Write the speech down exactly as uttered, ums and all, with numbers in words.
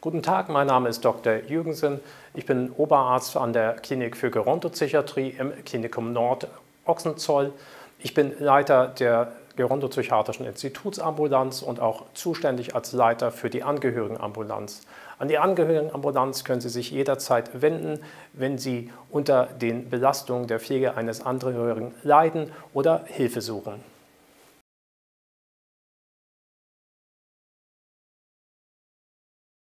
Guten Tag, mein Name ist Doktor Jürgensen. Ich bin Oberarzt an der Klinik für Gerontopsychiatrie im Klinikum Nord Ochsenzoll. Ich bin Leiter der Gerontopsychiatrischen Institutsambulanz und auch zuständig als Leiter für die Angehörigenambulanz. An die Angehörigenambulanz können Sie sich jederzeit wenden, wenn Sie unter den Belastungen der Pflege eines Angehörigen leiden oder Hilfe suchen.